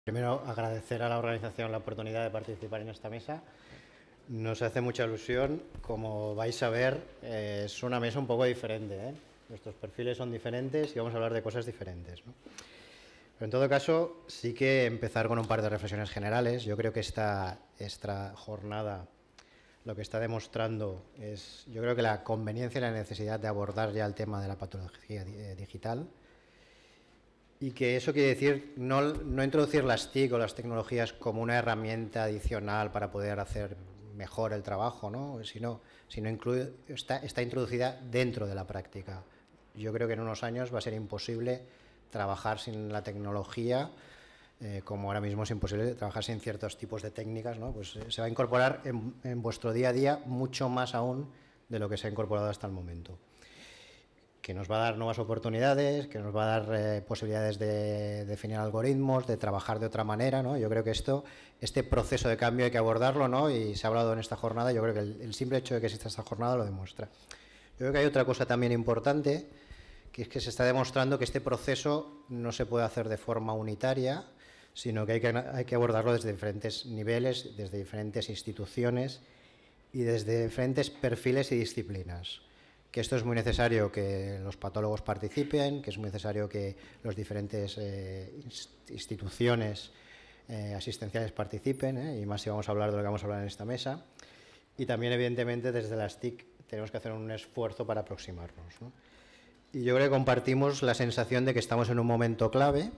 Primero, agradecer a la organización la oportunidad de participar en esta mesa. Nos hace mucha ilusión. Como vais a ver, es una mesa un poco diferente, ¿eh? Nuestros perfiles son diferentes y vamos a hablar de cosas diferentes, ¿no? Pero en todo caso, sí que empezar con un par de reflexiones generales. Yo creo que esta jornada lo que está demostrando es, yo creo que la conveniencia y la necesidad de abordar ya el tema de la patología digital. Y que eso quiere decir no introducir las TIC o las tecnologías como una herramienta adicional para poder hacer mejor el trabajo, ¿no? sino está introducida dentro de la práctica. Yo creo que en unos años va a ser imposible trabajar sin la tecnología, como ahora mismo es imposible trabajar sin ciertos tipos de técnicas, ¿no? Pues se va a incorporar en vuestro día a día mucho más aún de lo que se ha incorporado hasta el momento, que nos va a dar nuevas oportunidades, que nos va a dar posibilidades de definir algoritmos, de trabajar de otra manera, ¿no? Yo creo que este proceso de cambio hay que abordarlo, ¿no? Y se ha hablado en esta jornada, yo creo que el simple hecho de que exista esta jornada lo demuestra. Yo creo que hay otra cosa también importante, que es que se está demostrando que este proceso no se puede hacer de forma unitaria, sino que hay que abordarlo desde diferentes niveles, desde diferentes instituciones y desde diferentes perfiles y disciplinas. Que esto es muy necesario que los patólogos participen, que es muy necesario que las diferentes instituciones asistenciales participen, y más si vamos a hablar de lo que vamos a hablar en esta mesa. Y también, evidentemente, desde las TIC tenemos que hacer un esfuerzo para aproximarnos, ¿no? Y yo creo que compartimos la sensación de que estamos en un momento clave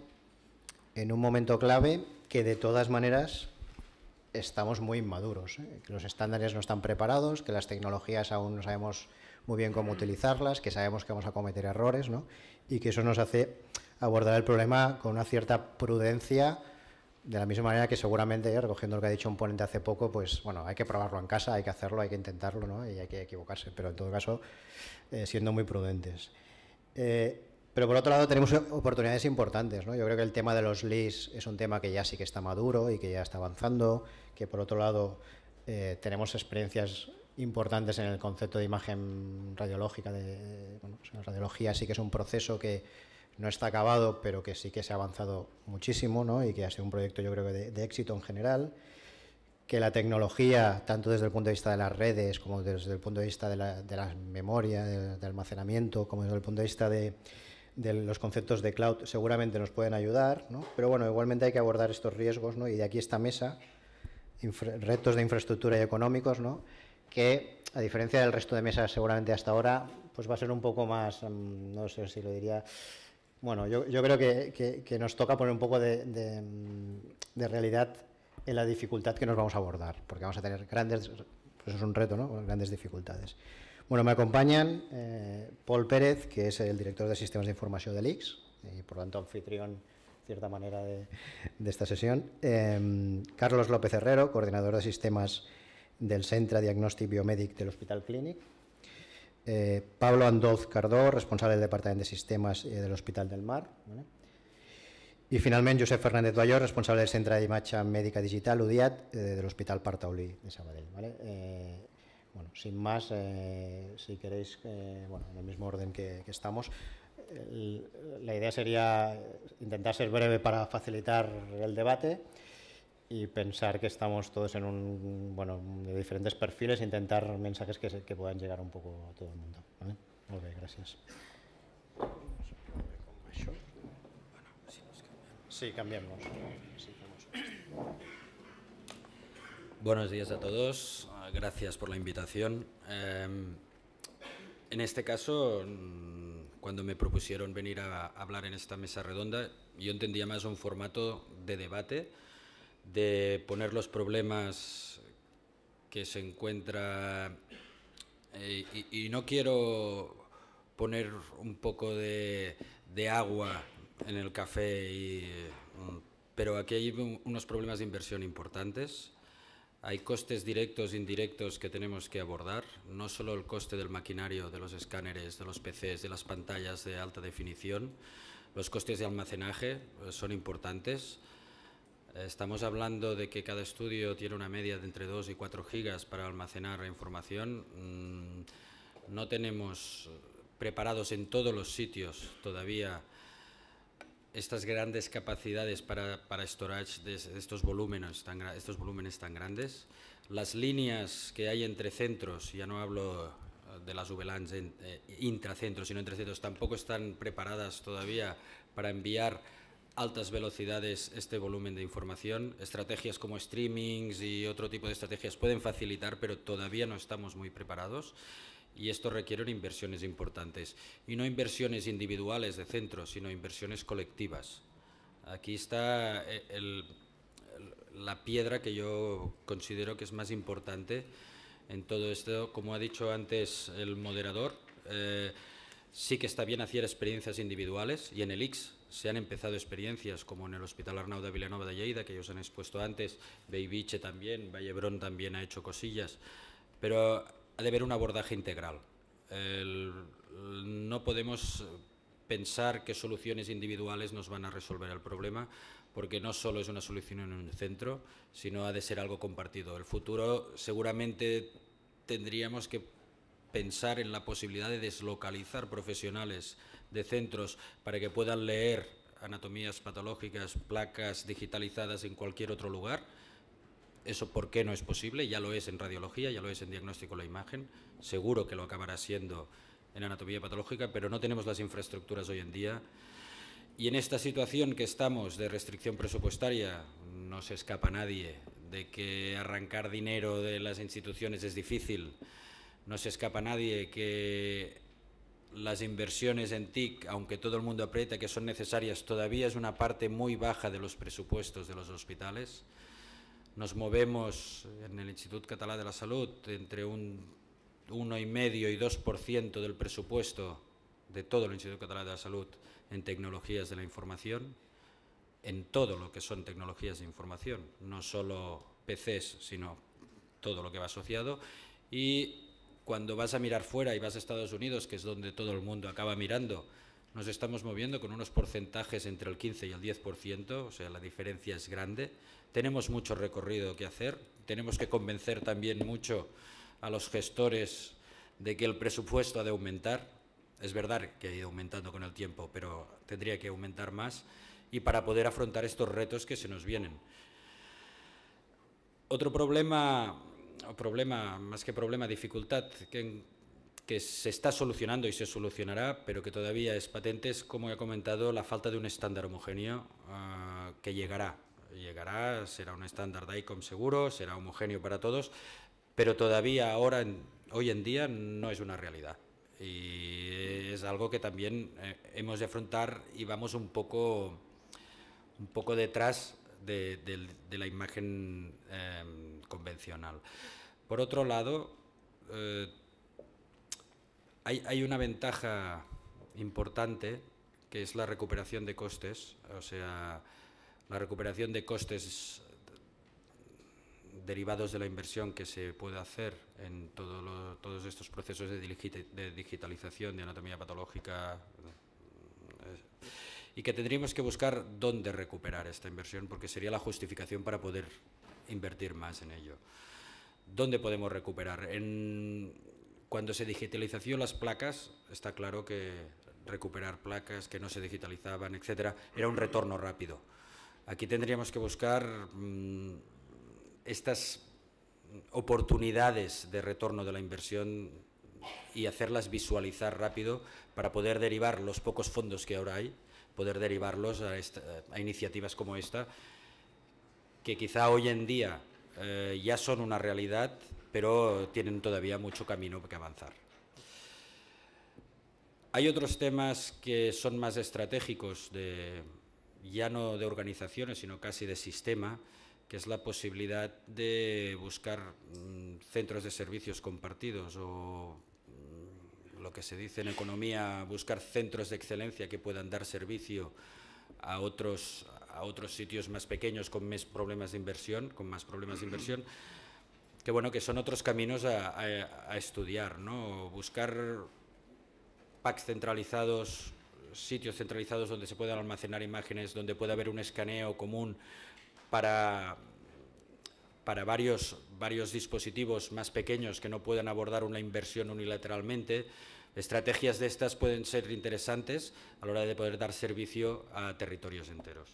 que de todas maneras estamos muy inmaduros, que los estándares no están preparados, que las tecnologías aún no sabemos muy bien cómo utilizarlas, que sabemos que vamos a cometer errores, ¿no? Y que eso nos hace abordar el problema con una cierta prudencia, de la misma manera que seguramente, recogiendo lo que ha dicho un ponente hace poco, pues bueno, hay que probarlo en casa, hay que hacerlo, hay que intentarlo, ¿no? Y hay que equivocarse, pero en todo caso siendo muy prudentes. Pero por otro lado tenemos oportunidades importantes, ¿no? Yo creo que el tema de los LIS es un tema que ya sí que está maduro y que ya está avanzando, que por otro lado tenemos experiencias importantes en el concepto de imagen radiológica. La radiología sí que es un proceso que no está acabado, pero que sí que se ha avanzado muchísimo, ¿no? Y que ha sido un proyecto, yo creo que de éxito en general. Que la tecnología, tanto desde el punto de vista de las redes, como desde el punto de vista de la memoria, de almacenamiento, como desde el punto de vista de los conceptos de cloud, seguramente nos pueden ayudar, ¿no? Pero bueno, igualmente hay que abordar estos riesgos, ¿no? Y de aquí esta mesa, retos de infraestructura y económicos, ¿no? Que a diferencia del resto de mesas seguramente hasta ahora, pues va a ser un poco más, no sé si lo diría, bueno, yo creo que nos toca poner un poco de realidad en la dificultad que nos vamos a abordar, porque vamos a tener grandes, pues es un reto, ¿no? Grandes dificultades. Bueno, me acompañan Paul Pérez, que es el director de Sistemas de Información de l'ICS, y por lo tanto anfitrión, de cierta manera, de esta sesión. Carlos López Herrero, coordinador de sistemas del Centre Diagnòstic Biomèdic de l'Hospital Clínic. Pablo Andoz Cardó, responsable del Departament de Sistemes de l'Hospital del Mar. ¿Vale? I finalment Josep Fernández Balló, responsable del Centre d'Imatge Mèdica Digital, UDIAT, de l'Hospital Pare Taulí de Sabadell. ¿Vale? Bueno, sin más, si queréis, bueno, en el mismo orden que estamos, la idea sería intentar ser breve para facilitar el debate y pensar que estamos todos en bueno, de diferentes perfiles, intentar mensajes que puedan llegar un poco a todo el mundo. ¿Vale? Muy bien, gracias. Sí, cambiamos. Buenos días a todos, gracias por la invitación. En este caso, cuando me propusieron venir a hablar en esta mesa redonda, yo entendía más un formato de debate, de poner los problemas que se encuentra, y no quiero poner un poco de agua en el café, pero aquí hay unos problemas de inversión importantes. Hay costes directos e indirectos que tenemos que abordar, no solo el coste del maquinario, de los escáneres, de los PCs, de las pantallas de alta definición, los costes de almacenaje son importantes. Estamos hablando de que cada estudio tiene una media de entre 2 y 4 gigas para almacenar la información. No tenemos preparados en todos los sitios todavía estas grandes capacidades para storage de estos volúmenes tan grandes, las líneas que hay entre centros, ya no hablo de las VLANs intracentros, sino entre centros, tampoco están preparadas todavía para enviar altas velocidades este volumen de información. Estrategias como streamings y otro tipo de estrategias pueden facilitar, pero todavía no estamos muy preparados. Y esto requiere inversiones importantes. Y no inversiones individuales de centros, sino inversiones colectivas. Aquí está la piedra que yo considero que es más importante en todo esto. Como ha dicho antes el moderador, sí que está bien hacer experiencias individuales, y en el ICS se han empezado experiencias como en el Hospital Arnau de Vilanova de Lleida, que ellos han expuesto antes, Bellvitge también, Vallebrón también ha hecho cosillas, pero ha de haber un abordaje integral. No podemos pensar que soluciones individuales nos van a resolver el problema, porque no solo es una solución en un centro, sino ha de ser algo compartido. El futuro seguramente tendríamos que pensar en la posibilidad de deslocalizar profesionales de centros para que puedan leer anatomías patológicas, placas digitalizadas en cualquier otro lugar. Eso, ¿por qué no es posible? Ya lo es en radiología, ya lo es en diagnóstico de la imagen, seguro que lo acabará siendo en anatomía patológica, pero no tenemos las infraestructuras hoy en día. Y en esta situación que estamos de restricción presupuestaria, no se escapa nadie de que arrancar dinero de las instituciones es difícil, no se escapa nadie que las inversiones en TIC, aunque todo el mundo aprieta que son necesarias, todavía es una parte muy baja de los presupuestos de los hospitales. Nos movemos en el Institut Català de la Salut entre un 1,5 y 2% del presupuesto de todo el Institut Català de la Salut en tecnologías de la información, en todo lo que son tecnologías de información, no solo PCs, sino todo lo que va asociado. Y cuando vas a mirar fuera y vas a Estados Unidos, que es donde todo el mundo acaba mirando, nos estamos moviendo con unos porcentajes entre el 15 y el 10%, o sea, la diferencia es grande. Tenemos mucho recorrido que hacer, tenemos que convencer también mucho a los gestores de que el presupuesto ha de aumentar. Es verdad que ha ido aumentando con el tiempo, pero tendría que aumentar más, y para poder afrontar estos retos que se nos vienen. Otro problema, más que problema, dificultad que se está solucionando y se solucionará, pero que todavía es patente, es, como he comentado, la falta de un estándar homogéneo que llegará, será un estándar DICOM seguro, será homogéneo para todos, pero todavía hoy en día no es una realidad. Y es algo que también hemos de afrontar, y vamos un poco detrás de la imagen convencional. Por otro lado, hay una ventaja importante, que es la recuperación de costes, o sea, la recuperación de costes derivados de la inversión que se puede hacer en todos estos procesos de digitalización de anatomía patológica, y que tendríamos que buscar dónde recuperar esta inversión, porque sería la justificación para poder invertir más en ello. ¿Dónde podemos recuperar? Cuando se digitalizaron las placas, está claro que recuperar placas que no se digitalizaban, etcétera, era un retorno rápido. Aquí tendríamos que buscar estas oportunidades de retorno de la inversión y hacerlas visualizar rápido para poder derivar los pocos fondos que ahora hay, poder derivarlos a iniciativas como esta, que quizá hoy en día ya son una realidad, pero tienen todavía mucho camino que avanzar. Hay otros temas que son más estratégicos, ya no de organizaciones, sino casi de sistema, que es la posibilidad de buscar centros de servicios compartidos, o lo que se dice en economía, buscar centros de excelencia que puedan dar servicio a otros sitios más pequeños con más problemas de inversión, que bueno, que son otros caminos a estudiar, ¿no? Buscar packs centralizados, sitios centralizados donde se puedan almacenar imágenes, donde pueda haber un escaneo común para varios dispositivos más pequeños que no puedan abordar una inversión unilateralmente, Estrategias de estas pueden ser interesantes a la hora de poder dar servicio a territorios enteros.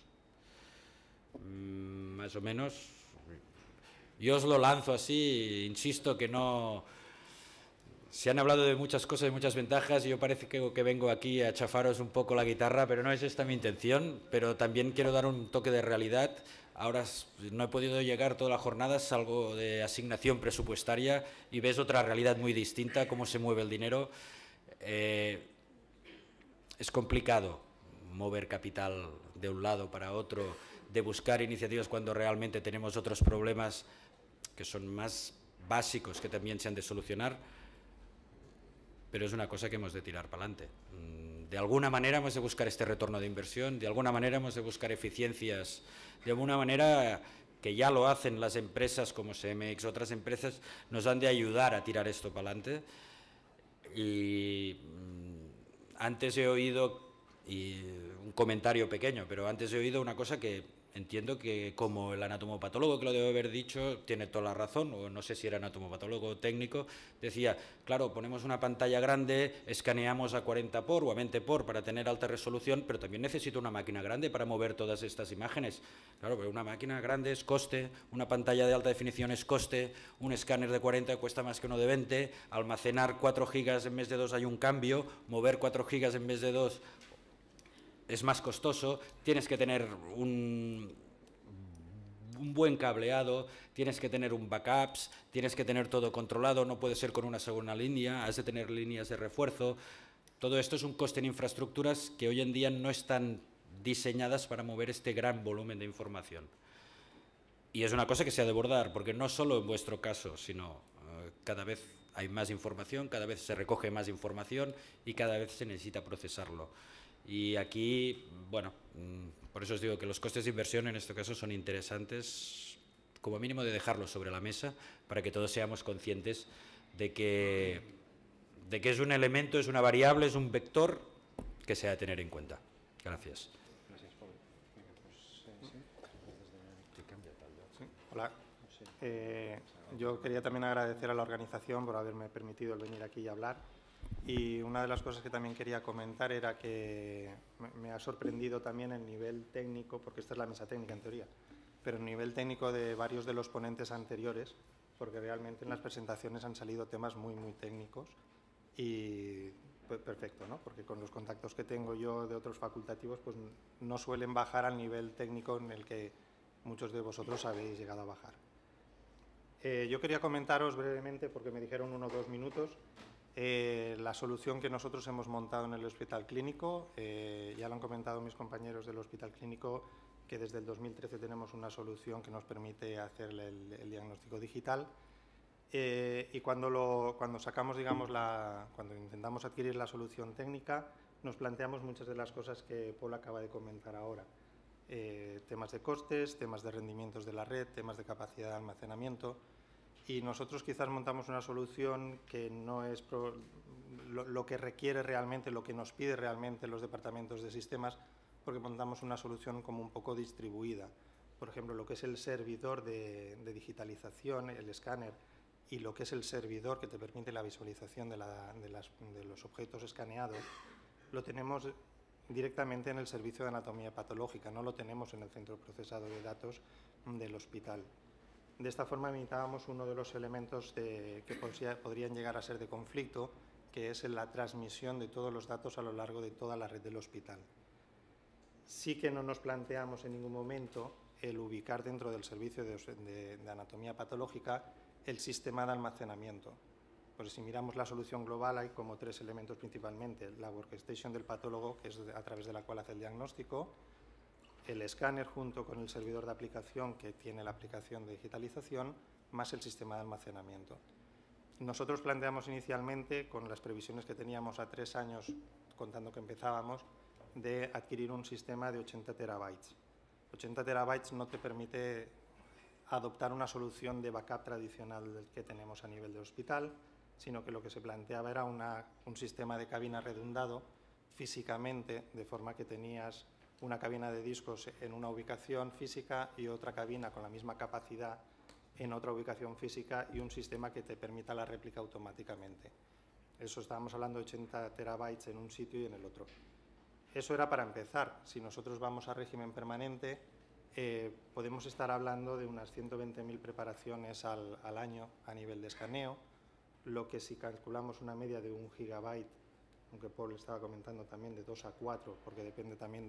Más o menos, yo os lo lanzo así, insisto que no... Se han hablado de muchas cosas, de muchas ventajas, y yo parece que vengo aquí a chafaros un poco la guitarra, pero no es esta mi intención, pero también quiero dar un toque de realidad. Ahora no he podido llegar toda la jornada, salgo de asignación presupuestaria y ves otra realidad muy distinta, cómo se mueve el dinero. Es complicado mover capital de un lado para otro, de buscar iniciativas cuando realmente tenemos otros problemas que son más básicos que también se han de solucionar. Pero es una cosa que hemos de tirar para adelante. De alguna manera hemos de buscar este retorno de inversión, de alguna manera hemos de buscar eficiencias, de alguna manera que ya lo hacen las empresas como CMX, otras empresas, nos han de ayudar a tirar esto para adelante. Y antes he oído, y un comentario pequeño, pero antes he oído una cosa que entiendo que como el anatomopatólogo que lo debe haber dicho tiene toda la razón, o no sé si era anatomopatólogo o técnico, decía, claro, ponemos una pantalla grande, escaneamos a 40 por o a 20 por para tener alta resolución, pero también necesito una máquina grande para mover todas estas imágenes. Claro, pero una máquina grande es coste, una pantalla de alta definición es coste, un escáner de 40 cuesta más que uno de 20, almacenar 4 gigas en vez de 2 hay un cambio, mover 4 gigas en vez de 2 es más costoso, tienes que tener un buen cableado, tienes que tener un backups, tienes que tener todo controlado, no puede ser con una segunda línea, has de tener líneas de refuerzo. Todo esto es un coste en infraestructuras que hoy en día no están diseñadas para mover este gran volumen de información. Y es una cosa que se ha de abordar, porque no solo en vuestro caso, sino cada vez hay más información, cada vez se recoge más información y cada vez se necesita procesarlo. Y aquí, bueno, por eso os digo que los costes de inversión en este caso son interesantes, como mínimo de dejarlos sobre la mesa, para que todos seamos conscientes de que es un elemento, es una variable, es un vector que se ha de tener en cuenta. Gracias. Hola. Yo quería también agradecer a la organización por haberme permitido el venir aquí y hablar. Y una de las cosas que también quería comentar era que me ha sorprendido también el nivel técnico, porque esta es la mesa técnica en teoría, pero el nivel técnico de varios de los ponentes anteriores, porque realmente en las presentaciones han salido temas muy, muy técnicos y pues, perfecto, ¿no? Porque con los contactos que tengo yo de otros facultativos, pues no suelen bajar al nivel técnico en el que muchos de vosotros habéis llegado a bajar. Yo quería comentaros brevemente, porque me dijeron 1 o 2 minutos, la solución que nosotros hemos montado en el Hospital Clínico. Ya lo han comentado mis compañeros del Hospital Clínico, que desde el 2013 tenemos una solución que nos permite hacer el diagnóstico digital. Y cuando sacamos, digamos, cuando intentamos adquirir la solución técnica, nos planteamos muchas de las cosas que Paul acaba de comentar ahora. Temas de costes, temas de rendimientos de la red, temas de capacidad de almacenamiento. Y nosotros quizás montamos una solución que no es lo que requiere realmente, lo que nos pide realmente los departamentos de sistemas, porque montamos una solución como un poco distribuida. Por ejemplo, lo que es el servidor de digitalización, el escáner, y lo que es el servidor que te permite la visualización de los objetos escaneados, lo tenemos directamente en el servicio de anatomía patológica, no lo tenemos en el centro procesado de datos del hospital. De esta forma evitábamos uno de los elementos que podrían llegar a ser de conflicto, que es la transmisión de todos los datos a lo largo de toda la red del hospital. Sí que no nos planteamos en ningún momento el ubicar dentro del servicio de anatomía patológica el sistema de almacenamiento. Pues si miramos la solución global hay como 3 elementos principalmente: la workstation del patólogo, que es a través de la cual hace el diagnóstico, el escáner junto con el servidor de aplicación que tiene la aplicación de digitalización, más el sistema de almacenamiento. Nosotros planteamos inicialmente, con las previsiones que teníamos a 3 años, contando que empezábamos, de adquirir un sistema de 80 terabytes. 80 terabytes no te permite adoptar una solución de backup tradicional que tenemos a nivel de hospital, sino que lo que se planteaba era un sistema de cabina redundado físicamente, de forma que tenías una cabina de discos en una ubicación física y otra cabina con la misma capacidad en otra ubicación física y un sistema que te permita la réplica automáticamente. Eso estábamos hablando de 80 terabytes en un sitio y en el otro. Eso era para empezar. Si nosotros vamos a régimen permanente, podemos estar hablando de unas 120.000 preparaciones al año a nivel de escaneo, lo que si calculamos una media de 1 gigabyte, aunque Paul estaba comentando también de 2 a 4, porque depende también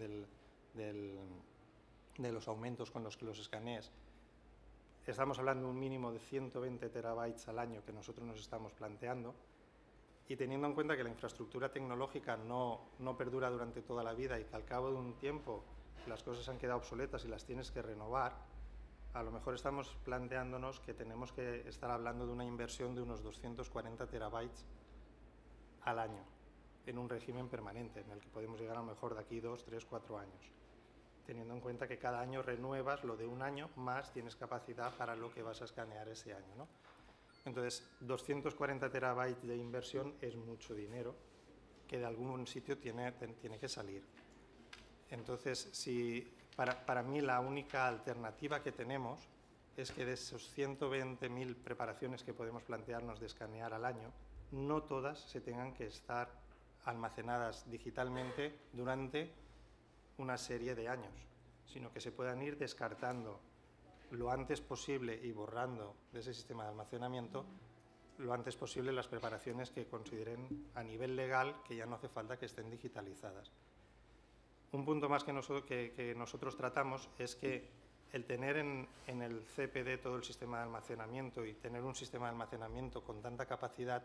de los aumentos con los que los escanees, estamos hablando de un mínimo de 120 terabytes al año que nosotros nos estamos planteando, y teniendo en cuenta que la infraestructura tecnológica no perdura durante toda la vida y que al cabo de un tiempo las cosas han quedado obsoletas y las tienes que renovar, a lo mejor estamos planteándonos que tenemos que estar hablando de una inversión de unos 240 terabytes al año en un régimen permanente, en el que podemos llegar a lo mejor de aquí 2, 3, 4 años, teniendo en cuenta que cada año renuevas lo de un año más tienes capacidad para lo que vas a escanear ese año, ¿no? Entonces, 240 terabytes de inversión es mucho dinero que de algún sitio tiene que salir. Entonces, para mí la única alternativa que tenemos es que de esos 120.000 preparaciones que podemos plantearnos de escanear al año, no todas se tengan que estar almacenadas digitalmente durante una serie de años, sino que se puedan ir descartando lo antes posible y borrando de ese sistema de almacenamiento lo antes posible las preparaciones que consideren a nivel legal que ya no hace falta que estén digitalizadas. Un punto más que nosotros tratamos es que el tener en el CPD todo el sistema de almacenamiento y tener un sistema de almacenamiento con tanta capacidad,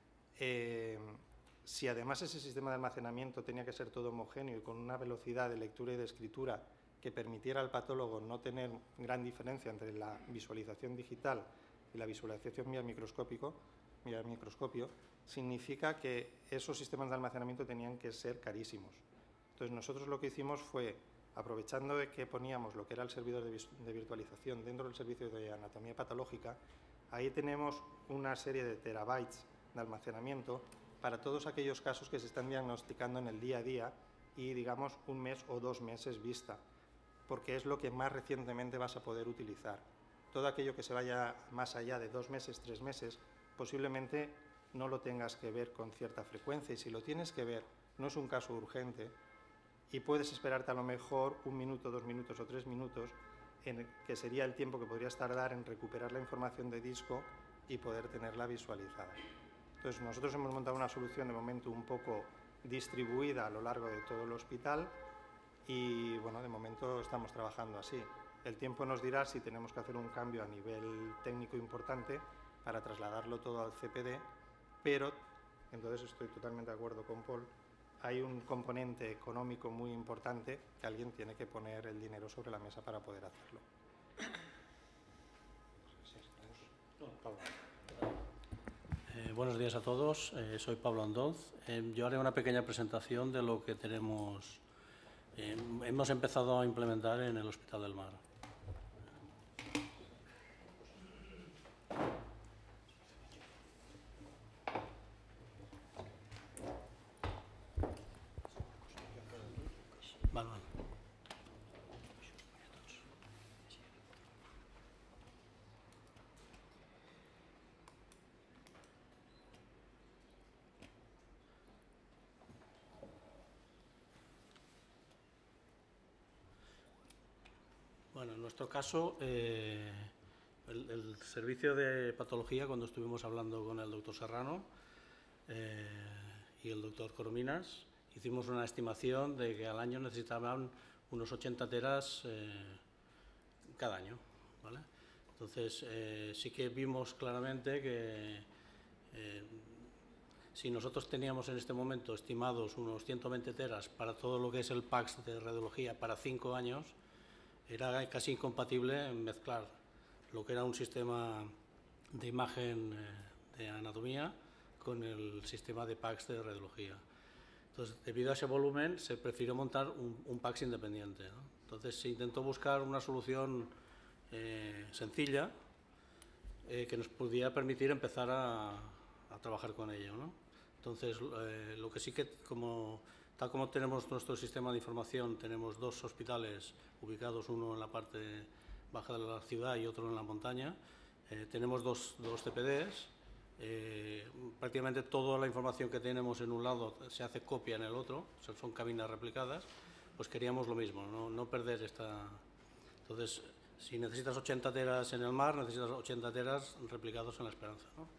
si además ese sistema de almacenamiento tenía que ser todo homogéneo y con una velocidad de lectura y de escritura que permitiera al patólogo no tener gran diferencia entre la visualización digital y la visualización vía microscopio, significa que esos sistemas de almacenamiento tenían que ser carísimos. Entonces nosotros lo que hicimos fue, aprovechando de que poníamos lo que era el servidor de virtualización dentro del servicio de anatomía patológica, ahí tenemos una serie de terabytes de almacenamiento para todos aquellos casos que se están diagnosticando en el día a día y, digamos, 1 mes o 2 meses vista, porque es lo que más recientemente vas a poder utilizar. Todo aquello que se vaya más allá de 2 meses, 3 meses, posiblemente no lo tengas que ver con cierta frecuencia, y si lo tienes que ver, no es un caso urgente y puedes esperarte a lo mejor 1 minuto, 2 minutos o 3 minutos, que sería el tiempo que podrías tardar en recuperar la información de disco y poder tenerla visualizada. Entonces nosotros hemos montado una solución de momento un poco distribuida a lo largo de todo el hospital y bueno, de momento estamos trabajando así. El tiempo nos dirá si tenemos que hacer un cambio a nivel técnico importante para trasladarlo todo al CPD, pero, entonces estoy totalmente de acuerdo con Paul, hay un componente económico muy importante que alguien tiene que poner el dinero sobre la mesa para poder hacerlo. Buenos días a todos, soy Pablo Andonz. Yo haré una pequeña presentación de lo que hemos empezado a implementar en el Hospital del Mar. Vale. Bueno, en nuestro caso, el servicio de patología, cuando estuvimos hablando con el doctor Serrano y el doctor Corominas, hicimos una estimación de que al año necesitaban unos 80 teras cada año, ¿vale? Entonces, sí que vimos claramente que si nosotros teníamos en este momento estimados unos 120 teras para todo lo que es el PACS de radiología para 5 años, era casi incompatible mezclar lo que era un sistema de imagen de anatomía con el sistema de PACS de radiología. Entonces, debido a ese volumen, se prefirió montar un PACS independiente, ¿no? Entonces, se intentó buscar una solución sencilla que nos pudiera permitir empezar a trabajar con ello, ¿no? Entonces, lo que sí que, tal como tenemos nuestro sistema de información, tenemos 2 hospitales ubicados, uno en la parte baja de la ciudad y otro en la montaña. Tenemos dos CPDs, prácticamente toda la información que tenemos en un lado se hace copia en el otro, son cabinas replicadas, pues queríamos lo mismo, no perder esta... Entonces, si necesitas 80 teras en el mar, necesitas 80 teras replicados en la Esperanza, ¿no?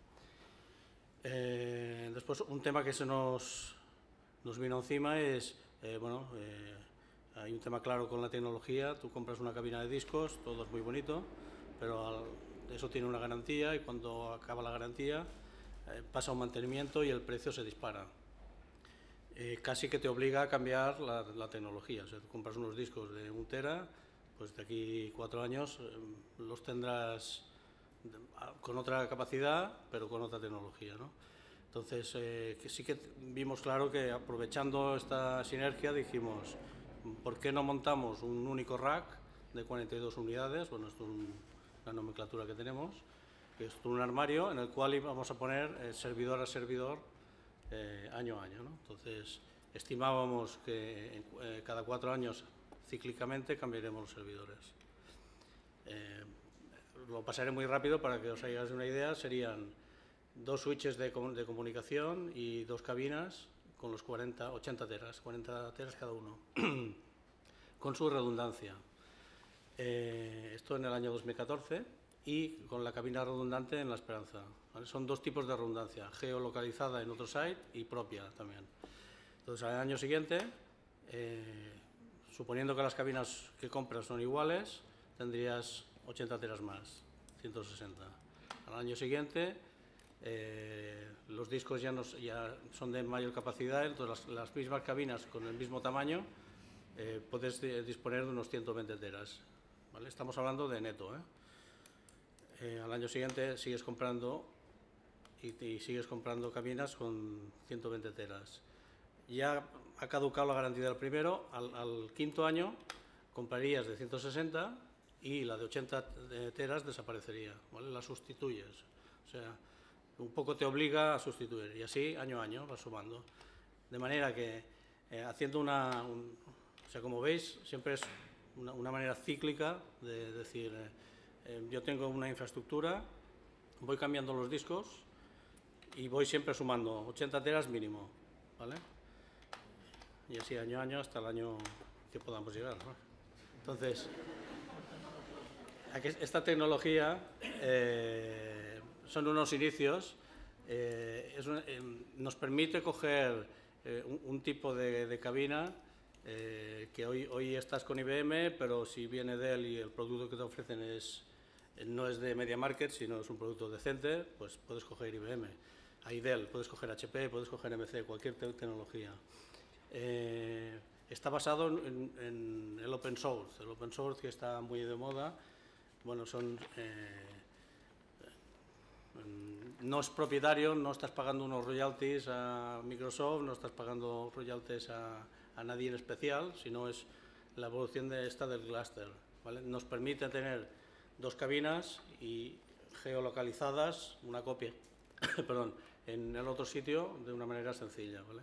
Después, un tema que se nos vino encima es, hay un tema claro con la tecnología. Tú compras una cabina de discos, todo es muy bonito, pero eso tiene una garantía y cuando acaba la garantía pasa un mantenimiento y el precio se dispara. Casi que te obliga a cambiar la tecnología. O sea, tú compras unos discos de 1 tera, pues de aquí 4 años los tendrás con otra capacidad, pero con otra tecnología, ¿no? Entonces, que sí que vimos claro que aprovechando esta sinergia dijimos, ¿por qué no montamos un único rack de 42 unidades? Bueno, esto es la nomenclatura que tenemos, que es un armario en el cual íbamos a poner servidor a servidor año a año, ¿no? Entonces, estimábamos que cada 4 años cíclicamente cambiaremos los servidores. Lo pasaré muy rápido para que os hagáis una idea. Serían 2 switches de comunicación y 2 cabinas con los 80 teras, 40 teras cada uno, con su redundancia. Esto en el año 2014 y con la cabina redundante en la Esperanza, ¿vale? Son 2 tipos de redundancia, geolocalizada en otro site y propia también. Entonces, al año siguiente, suponiendo que las cabinas que compras son iguales, tendrías 80 teras más, 160. Al año siguiente, los discos ya son de mayor capacidad, entonces las mismas cabinas con el mismo tamaño puedes disponer de unos 120 teras, ¿vale? Estamos hablando de neto, al año siguiente sigues comprando y sigues comprando cabinas con 120 teras. Ya ha caducado la garantía del primero, al 5.º año comprarías de 160 y la de 80 teras desaparecería, ¿vale? La sustituyes, o sea, un poco te obliga a sustituir y así año a año vas sumando. De manera que haciendo o sea, como veis, siempre es una manera cíclica de decir, yo tengo una infraestructura, voy cambiando los discos y voy siempre sumando 80 teras mínimo, ¿vale? Y así año a año hasta el año que podamos llegar, ¿no? Entonces, esta tecnología son unos inicios, nos permite coger un tipo de cabina que hoy estás con IBM, pero si viene Dell y el producto que te ofrecen no es de MediaMarkt, sino es un producto decente, pues puedes coger IBM. Hay Dell, puedes coger HP, puedes coger MC, cualquier tecnología. Está basado en el open source. El open source, que está muy de moda, bueno, no es propietario, no estás pagando unos royalties a Microsoft, no estás pagando royalties a nadie en especial, sino es la evolución del cluster, ¿vale? Nos permite tener 2 cabinas y geolocalizadas, una copia, perdón, en el otro sitio de una manera sencilla, ¿vale?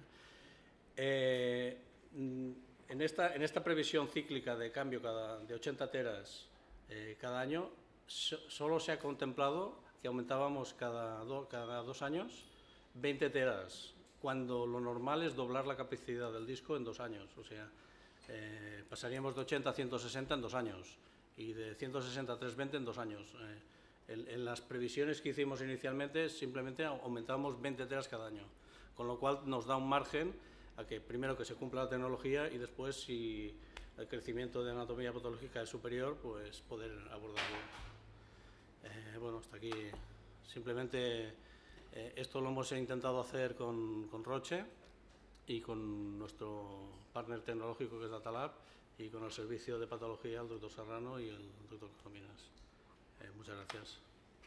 En esta previsión cíclica de cambio de 80 teras cada año, solo se ha contemplado que aumentábamos cada 2 años 20 teras, cuando lo normal es doblar la capacidad del disco en 2 años. O sea, pasaríamos de 80 a 160 en 2 años y de 160 a 320 en 2 años. En las previsiones que hicimos inicialmente, simplemente aumentábamos 20 teras cada año, con lo cual nos da un margen a que primero que se cumpla la tecnología y después, si el crecimiento de anatomía patológica es superior, pues poder abordarlo. Bueno, hasta aquí. Simplemente esto lo hemos intentado hacer con Roche y con nuestro partner tecnológico, que es Datalab, y con el servicio de patología, el doctor Serrano y el doctor Cominas. Muchas gracias.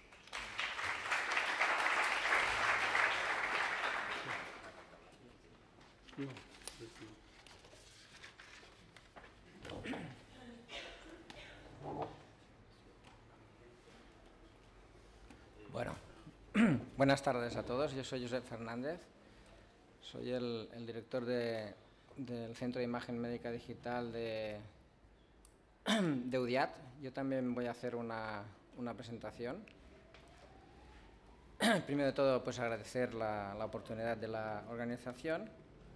Bueno, buenas tardes a todos. Yo soy Josep Fernández, soy el director del Centro de Imagen Médica Digital de UDIAT. Yo también voy a hacer una presentación. Primero de todo, pues agradecer la oportunidad de la organización.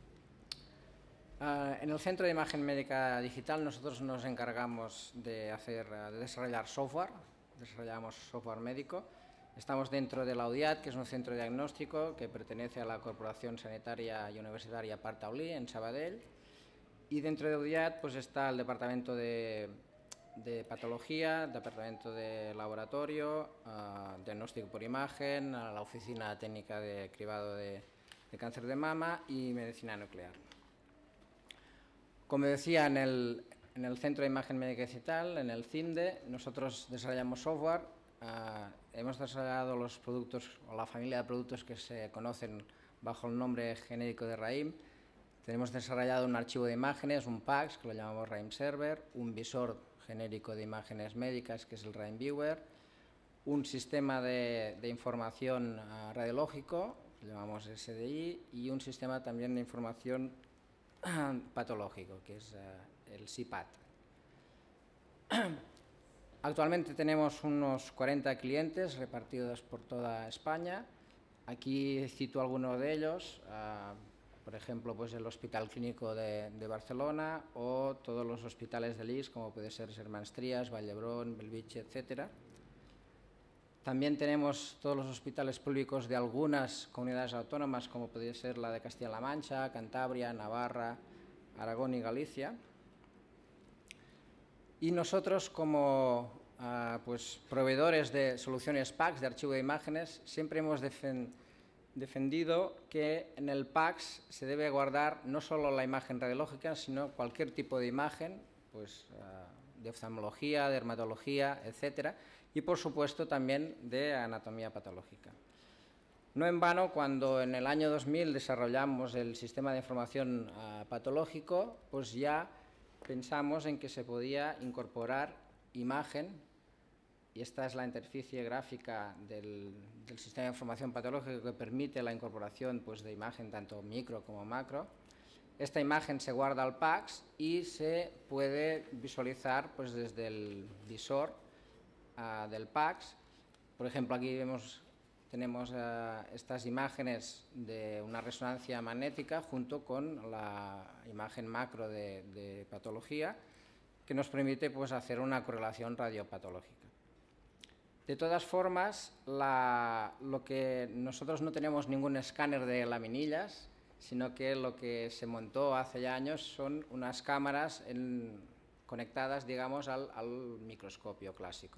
En el Centro de Imagen Médica Digital nosotros nos encargamos de desarrollar software, desarrollamos software médico. Estamos dentro de la UDIAT, que es un centro diagnóstico que pertenece a la Corporación Sanitaria y Universitaria Parc Taulí, en Sabadell. Y dentro de UDIAT pues está el departamento de patología, departamento de laboratorio, diagnóstico por imagen, la oficina técnica de cribado de cáncer de mama y medicina nuclear. Como decía, en el Centro de Imagen Médica Digital, en el CIMDE, nosotros desarrollamos software. Hemos desarrollado los productos o la familia de productos que se conocen bajo el nombre genérico de RAIM. Tenemos desarrollado un archivo de imágenes, un PACS, que lo llamamos RAIM Server, un visor genérico de imágenes médicas, que es el RAIM Viewer, un sistema de información radiológico, que lo llamamos SDI, y un sistema también de información patológico, que es el CIPAT. Actualmente tenemos unos 40 clientes repartidos por toda España. Aquí cito algunos de ellos, por ejemplo, pues el Hospital Clínico de Barcelona o todos los hospitales de l'IS, como puede ser Germans Trias, Vall d'Hebron, Bellvitge, etc. También tenemos todos los hospitales públicos de algunas comunidades autónomas, como puede ser la de Castilla-La Mancha, Cantabria, Navarra, Aragón y Galicia. Y nosotros, como pues, proveedores de soluciones PACS, de archivo de imágenes, siempre hemos defendido que en el PACS se debe guardar no solo la imagen radiológica, sino cualquier tipo de imagen, pues, de oftalmología, dermatología, etcétera, y por supuesto también de anatomía patológica. No en vano, cuando en el año 2000 desarrollamos el sistema de información patológico, pues ya pensamos en que se podía incorporar imagen, y esta es la interfaz gráfica del sistema de información patológica que permite la incorporación pues, de imagen tanto micro como macro. Esta imagen se guarda al PACS y se puede visualizar pues, desde el visor del PACS. Por ejemplo, aquí tenemos estas imágenes de una resonancia magnética junto con la imagen macro de patología, que nos permite pues, hacer una correlación radiopatológica. De todas formas, lo que nosotros no tenemos ningún escáner de laminillas, sino que lo que se montó hace ya años son unas cámaras conectadas, digamos, al microscopio clásico.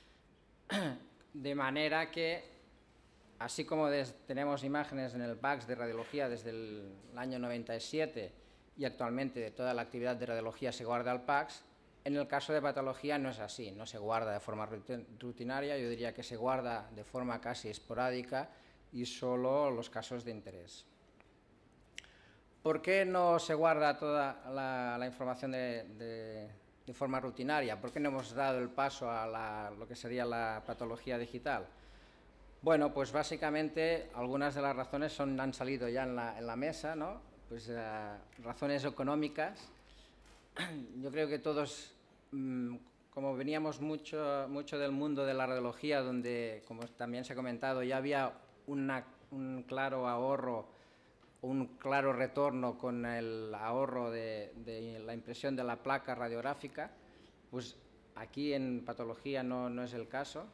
De manera que, así como tenemos imágenes en el PACS de radiología desde el año 97 y actualmente toda la actividad de radiología se guarda al PACS, en el caso de patología no es así, no se guarda de forma rutinaria, yo diría que se guarda de forma casi esporádica y solo los casos de interés. ¿Por qué no se guarda toda la información de forma rutinaria? ¿Por qué no hemos dado el paso a lo que sería la patología digital? Bueno, pues básicamente algunas de las razones han salido ya en la mesa, ¿no? Pues razones económicas. Yo creo que todos, como veníamos mucho del mundo de la radiología, donde, como también se ha comentado, ya había un claro ahorro, un claro retorno con el ahorro de la impresión de la placa radiográfica, pues aquí en patología no es el caso.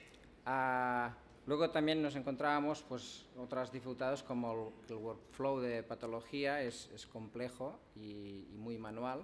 Luego también nos encontrábamos pues, otras dificultades como el workflow de patología es complejo y muy manual.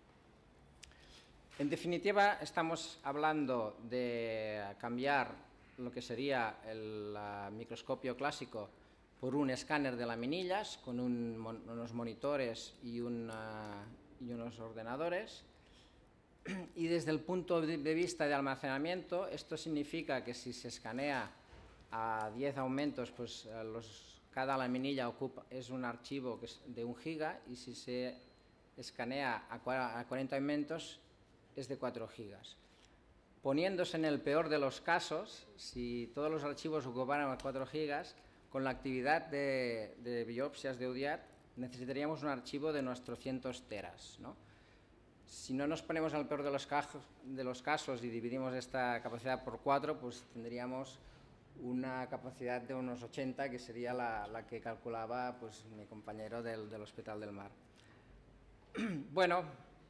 En definitiva, estamos hablando de cambiar lo que sería el microscopio clásico por un escáner de laminillas con unos monitores y unos ordenadores. Y desde el punto de vista de almacenamiento, esto significa que si se escanea a 10 aumentos, pues cada laminilla es un archivo que es de 1 giga, y si se escanea a 40 aumentos es de 4 gigas. Poniéndose en el peor de los casos, si todos los archivos ocuparan 4 gigas, con la actividad de biopsias de UDIAT necesitaríamos un archivo de unos 300 teras, ¿no? Si no nos ponemos al peor de los casos y dividimos esta capacidad por 4, pues tendríamos una capacidad de unos 80, que sería la que calculaba pues, mi compañero del Hospital del Mar. Bueno,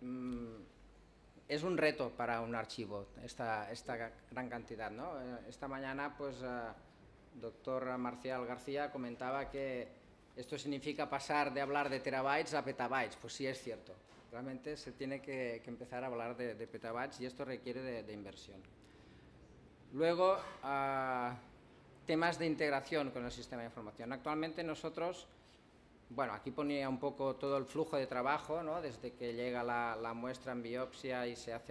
es un reto para un archivo esta gran cantidad, ¿no? Esta mañana, pues, doctor Marcial García comentaba que esto significa pasar de hablar de terabytes a petabytes. Pues sí, es cierto. Realmente se tiene que empezar a hablar de petabytes y esto requiere de inversión. Luego, temas de integración con el sistema de información. Actualmente nosotros, bueno, aquí ponía un poco todo el flujo de trabajo, ¿no? Desde que llega la muestra en biopsia y se hace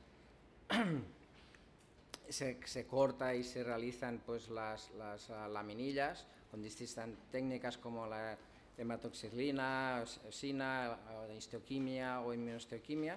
se corta y se realizan pues las laminillas con distintas técnicas como la hematoxilina, sina, histoquimia o inmunohistoquimia.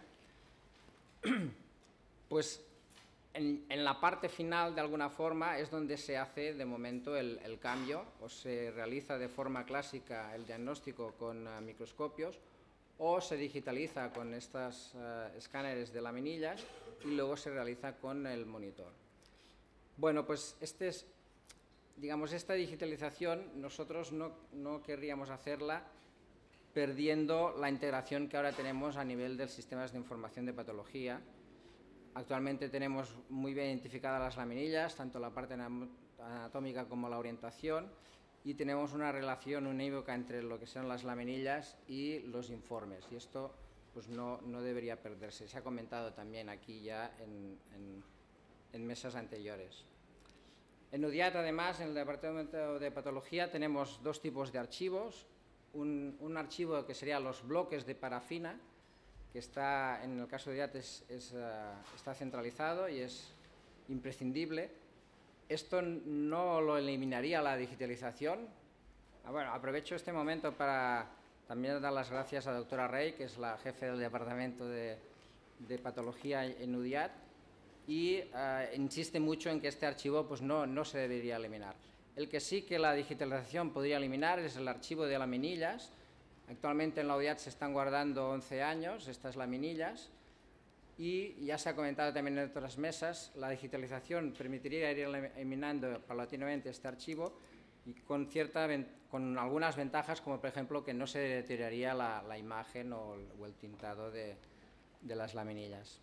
Pues en la parte final, de alguna forma, es donde se hace de momento el cambio, o se realiza de forma clásica el diagnóstico con microscopios, o se digitaliza con estos escáneres de laminillas y luego se realiza con el monitor. Bueno, pues esta digitalización nosotros no querríamos hacerla perdiendo la integración que ahora tenemos a nivel de sistemas de información de patología. Actualmente tenemos muy bien identificadas las laminillas, tanto la parte anatómica como la orientación, y tenemos una relación unívoca entre lo que son las laminillas y los informes, y esto pues, no debería perderse. Se ha comentado también aquí ya en mesas anteriores. En UDIAT, además, en el Departamento de Patología, tenemos dos tipos de archivos. Un archivo que sería los bloques de parafina, que está, en el caso de UDIAT, está centralizado y es imprescindible. Esto no lo eliminaría la digitalización. Bueno, aprovecho este momento para también dar las gracias a la doctora Rey, que es la jefe del Departamento de Patología en UDIAT, y insiste mucho en que este archivo pues, no se debería eliminar. El que sí que la digitalización podría eliminar es el archivo de laminillas. Actualmente en la UDIAT se están guardando 11 años estas laminillas, y ya se ha comentado también en otras mesas, la digitalización permitiría ir eliminando paulatinamente este archivo y con algunas ventajas, como por ejemplo que no se deterioraría la imagen o el tintado de las laminillas.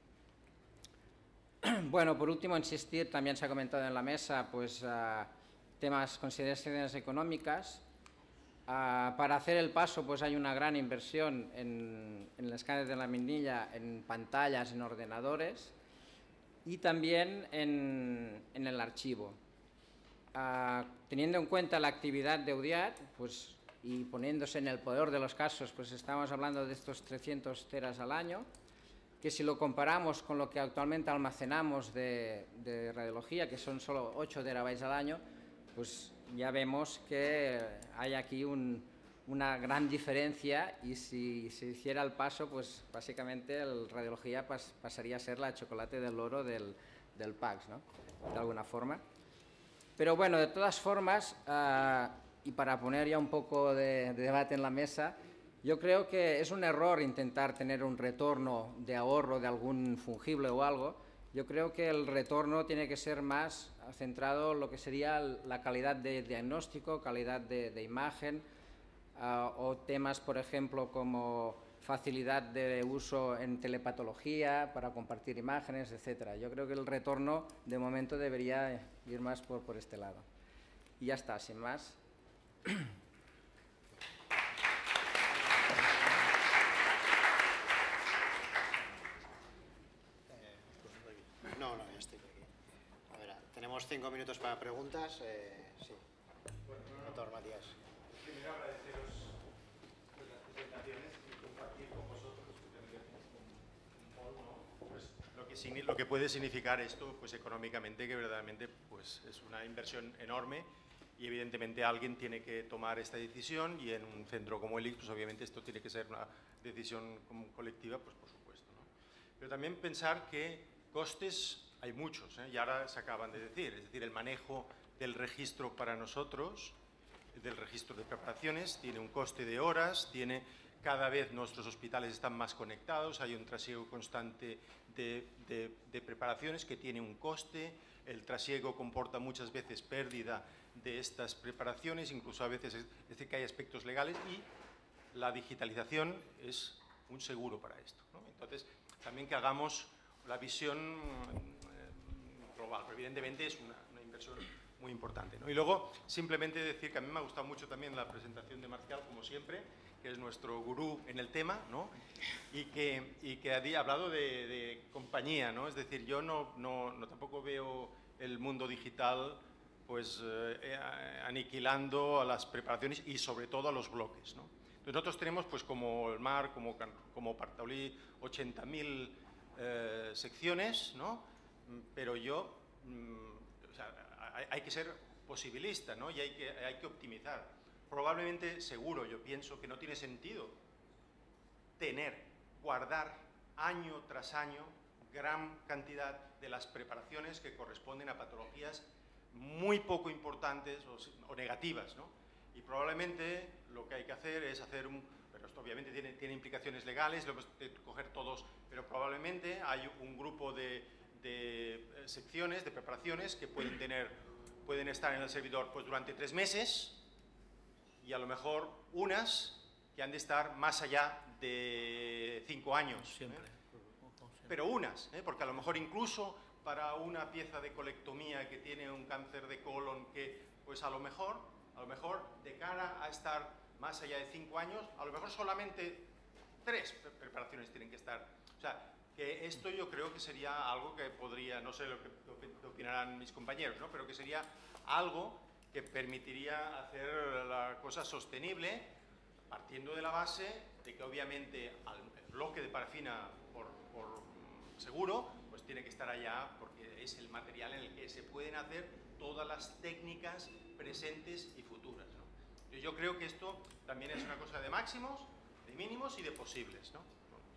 Bueno, por último, insistir, también se ha comentado en la mesa, pues consideraciones económicas. Para hacer el paso pues hay una gran inversión en el escáner de laminilla, en pantallas, en ordenadores y también en el archivo. Teniendo en cuenta la actividad de UDIAT pues, y poniéndose en el peor de los casos, pues estamos hablando de estos 300 teras al año, que si lo comparamos con lo que actualmente almacenamos de radiología, que son solo 8 terabytes al año, pues ya vemos que hay aquí una gran diferencia, y si se hiciera el paso, pues básicamente la radiología pasaría a ser la chocolate del oro del PACS, ¿no? De alguna forma. Pero bueno, de todas formas, y para poner ya un poco de debate en la mesa, yo creo que es un error intentar tener un retorno de ahorro de algún fungible o algo. Yo creo que el retorno tiene que ser más centrado en lo que sería la calidad de diagnóstico, calidad de imagen, o temas, por ejemplo, como facilidad de uso en telepatología para compartir imágenes, etcétera. Yo creo que el retorno, de momento, debería ir más por este lado. Y ya está, sin más. No, ya estoy aquí. A ver, tenemos 5 minutos para preguntas. Sí. Doctor Matías. Primero agradeceros las presentaciones y compartir con vosotros, pues, lo que puede significar esto pues, económicamente, que verdaderamente pues, es una inversión enorme, y evidentemente alguien tiene que tomar esta decisión, y en un centro como el ICS, pues obviamente esto tiene que ser una decisión colectiva, pues por supuesto, ¿no? Pero también pensar que costes hay muchos, y ahora se acaban de decir, es decir, el manejo del registro para nosotros, del registro de preparaciones, tiene un coste de horas, cada vez nuestros hospitales están más conectados, hay un trasiego constante de preparaciones que tiene un coste, el trasiego comporta muchas veces pérdida de estas preparaciones, incluso a veces es decir que hay aspectos legales, y la digitalización es un seguro para esto, ¿no? Entonces, también que hagamos la visión global, pero evidentemente es una inversión muy importante, ¿no? Y luego, simplemente decir que a mí me ha gustado mucho también la presentación de Marcial, como siempre, que es nuestro gurú en el tema, ¿no? Y que ha hablado de compañía, ¿no? Es decir, yo tampoco veo el mundo digital pues aniquilando a las preparaciones y sobre todo a los bloques, ¿no? Entonces nosotros tenemos pues como el MAR, como Partaulí, 80.000 secciones, ¿no? Pero o sea, hay que ser posibilista, ¿no? Y hay que optimizar. Probablemente, seguro, yo pienso que no tiene sentido guardar año tras año gran cantidad de las preparaciones que corresponden a patologías muy poco importantes o negativas, ¿no? Y probablemente lo que hay que hacer es pero esto obviamente tiene implicaciones legales, lo hemos de coger todos, pero probablemente hay un grupo de secciones, de preparaciones que pueden estar en el servidor pues durante 3 meses y a lo mejor unas que han de estar más allá de 5 años. Siempre. Pero unas, porque a lo mejor incluso para una pieza de colectomía que tiene un cáncer de colon que pues a lo mejor de cara a estar más allá de 5 años, a lo mejor solamente 3 preparaciones tienen que estar. O sea, que esto yo creo que sería algo que podría, no sé lo que opinarán mis compañeros, ¿no? Pero que sería algo que permitiría hacer la cosa sostenible, partiendo de la base de que obviamente el bloque de parafina por seguro, pues tiene que estar allá porque es el material en el que se pueden hacer todas las técnicas presentes y futuras, ¿no? Yo creo que esto también es una cosa de máximos, de mínimos y de posibles, ¿no?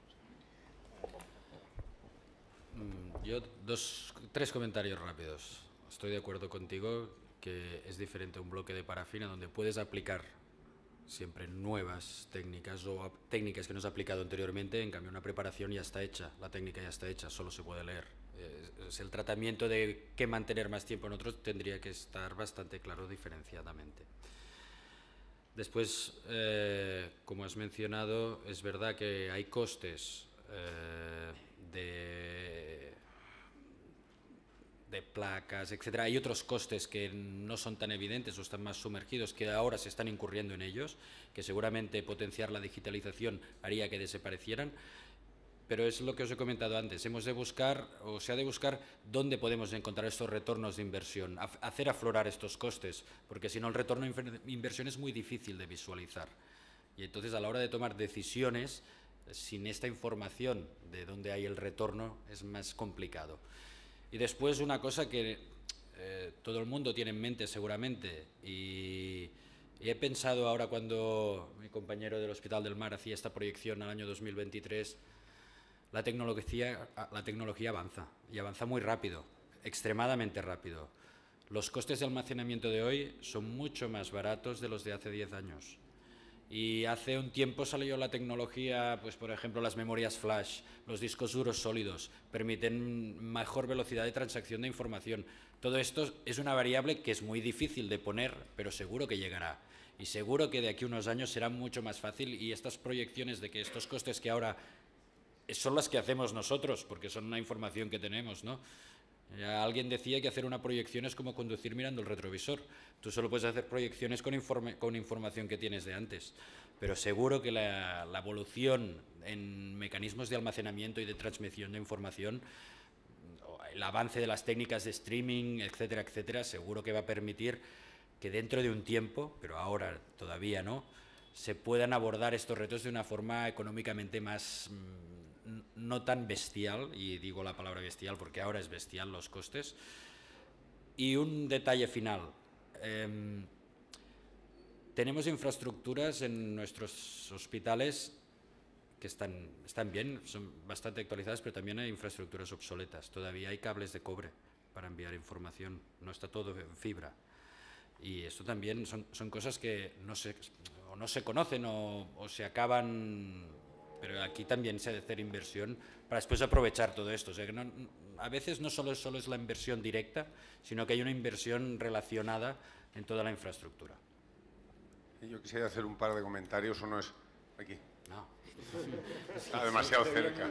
Yo 3 comentarios rápidos. Estoy de acuerdo contigo que es diferente un bloque de parafina donde puedes aplicar siempre nuevas técnicas o técnicas que no has aplicado anteriormente. En cambio, una preparación ya está hecha, la técnica ya está hecha, solo se puede leer. Es el tratamiento de qué mantener más tiempo en otros tendría que estar bastante claro diferenciadamente. Después, como has mencionado, es verdad que hay costes de placas, etcétera. Hay otros costes que no son tan evidentes o están más sumergidos, que ahora se están incurriendo en ellos, que seguramente potenciar la digitalización haría que desaparecieran. Pero es lo que os he comentado antes, hemos de buscar, o se ha de buscar, dónde podemos encontrar estos retornos de inversión, hacer aflorar estos costes, porque si no el retorno de inversión es muy difícil de visualizar. Y entonces a la hora de tomar decisiones, sin esta información de dónde hay el retorno, es más complicado. Y después una cosa que todo el mundo tiene en mente seguramente, y he pensado ahora cuando mi compañero del Hospital del Mar hacía esta proyección al año 2023, la tecnología avanza, y avanza muy rápido, extremadamente rápido. Los costes de almacenamiento de hoy son mucho más baratos de los de hace 10 años. Y hace un tiempo salió la tecnología, pues por ejemplo las memorias flash, los discos duros sólidos, permiten mejor velocidad de transacción de información. Todo esto es una variable que es muy difícil de poner, pero seguro que llegará. Y seguro que de aquí a unos años será mucho más fácil, y estas proyecciones de que estos costes que ahora son las que hacemos nosotros, porque son una información que tenemos, ¿no? Ya alguien decía que hacer una proyección es como conducir mirando el retrovisor. Tú solo puedes hacer proyecciones con información que tienes de antes, pero seguro que la evolución en mecanismos de almacenamiento y de transmisión de información, el avance de las técnicas de streaming, etcétera, etcétera, seguro que va a permitir que dentro de un tiempo, pero ahora todavía no, se puedan abordar estos retos de una forma económicamente más no tan bestial, y digo la palabra bestial porque ahora es bestial los costes. Y un detalle final, tenemos infraestructuras en nuestros hospitales que están bien, son bastante actualizadas, pero también hay infraestructuras obsoletas. Todavía hay cables de cobre para enviar información, no está todo en fibra. Y esto también son cosas que no se conocen o se acaban, pero aquí también se ha de hacer inversión para después aprovechar todo esto. O sea, que a veces no solo es la inversión directa, sino que hay una inversión relacionada en toda la infraestructura. Yo quisiera hacer un par de comentarios. Uno es aquí. No. Está demasiado cerca.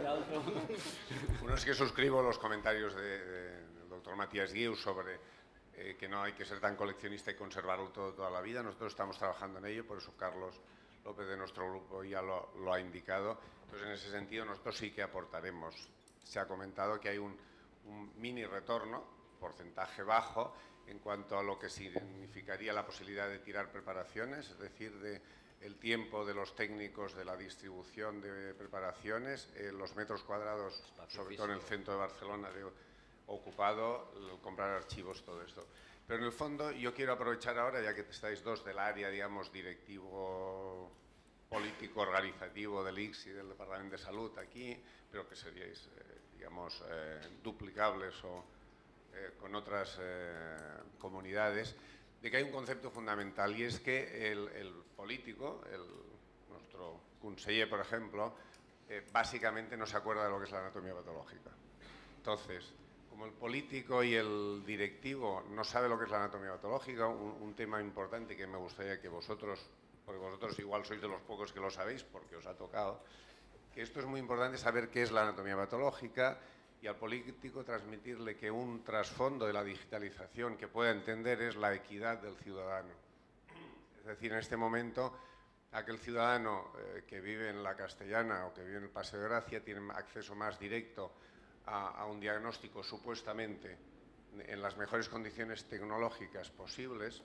Uno es que suscribo los comentarios del doctor Matías Guiu sobre que no hay que ser tan coleccionista y conservarlo toda la vida. Nosotros estamos trabajando en ello, por eso Carlos López de nuestro grupo ya lo ha indicado. Entonces, en ese sentido, nosotros sí que aportaremos. Se ha comentado que hay un mini retorno, porcentaje bajo, en cuanto a lo que significaría la posibilidad de tirar preparaciones, es decir, el tiempo de los técnicos de la distribución de preparaciones, los metros cuadrados, sobre todo en el centro de Barcelona, ocupado, comprar archivos, todo esto. Pero en el fondo yo quiero aprovechar ahora, ya que estáis dos del área, digamos, directivo, político, organizativo del ICS y del Departamento de Salud aquí, pero que seríais, digamos, duplicables o con otras comunidades, de que hay un concepto fundamental y es que el político, nuestro conseller, por ejemplo, básicamente no se acuerda de lo que es la anatomía patológica. Entonces, como el político y el directivo no sabe lo que es la anatomía patológica, un tema importante que me gustaría que vosotros, porque vosotros igual sois de los pocos que lo sabéis porque os ha tocado, que esto es muy importante saber qué es la anatomía patológica y al político transmitirle que un trasfondo de la digitalización que pueda entender es la equidad del ciudadano. Es decir, en este momento, aquel ciudadano que vive en la Castellana o que vive en el Paseo de Gracia tiene acceso más directo a un diagnóstico supuestamente en las mejores condiciones tecnológicas posibles,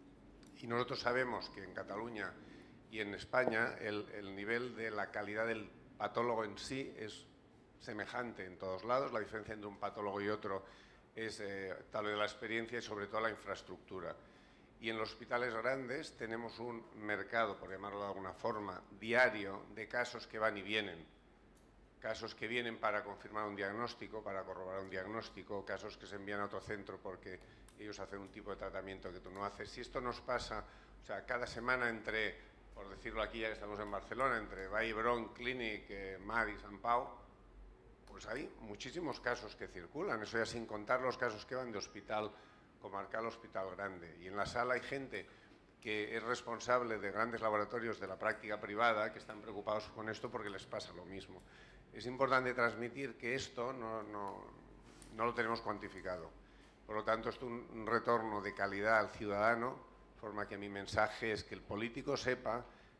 y nosotros sabemos que en Cataluña y en España el nivel de la calidad del patólogo en sí es semejante en todos lados. La diferencia entre un patólogo y otro es tal vez la experiencia y sobre todo la infraestructura. Y en los hospitales grandes tenemos un mercado, por llamarlo de alguna forma, diario de casos que van y vienen. Casos que vienen para confirmar un diagnóstico, para corroborar un diagnóstico, casos que se envían a otro centro porque ellos hacen un tipo de tratamiento que tú no haces. Si esto nos pasa, o sea, cada semana entre, por decirlo aquí ya que estamos en Barcelona, entre Vall d'Hebron, Clínic, Mar y Sant Pau, pues hay muchísimos casos que circulan, eso ya sin contar los casos que van de hospital comarcal a hospital grande. Y en la sala hay gente que es responsable de grandes laboratorios de la práctica privada que están preocupados con esto porque les pasa lo mismo. Es importante transmitir que esto no lo tenemos cuantificado. Por lo tanto, es un retorno de calidad al ciudadano, de forma que mi mensaje es que el político sepa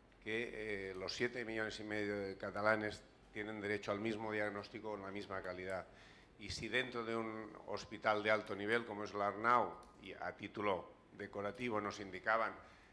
que los 7,5 millones de catalanes tienen derecho al mismo diagnóstico con la misma calidad. Y si dentro de un hospital de alto nivel como es el Arnau, y a título decorativo nos indicaban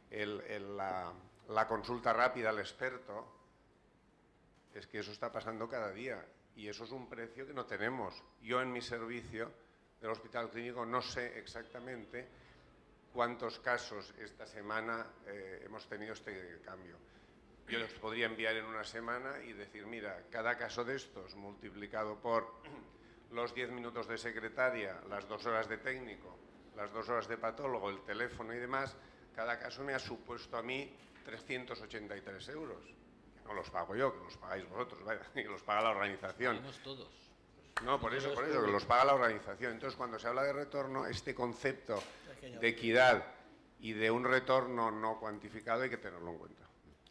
la consulta rápida al experto, es que eso está pasando cada día y eso es un precio que no tenemos. Yo en mi servicio del Hospital Clínico no sé exactamente cuántos casos esta semana hemos tenido este cambio. Yo los podría enviar en una semana y decir, mira, cada caso de estos multiplicado por los 10 minutos de secretaria, las 2 horas de técnico, las 2 horas de patólogo, el teléfono y demás, cada caso me ha supuesto a mí 383 euros. Que no los pago yo, que los pagáis vosotros, vaya, que los paga la organización. Pagamos todos. No, por eso, que los paga la organización. Entonces, cuando se habla de retorno, este concepto de equidad y de un retorno no cuantificado hay que tenerlo en cuenta.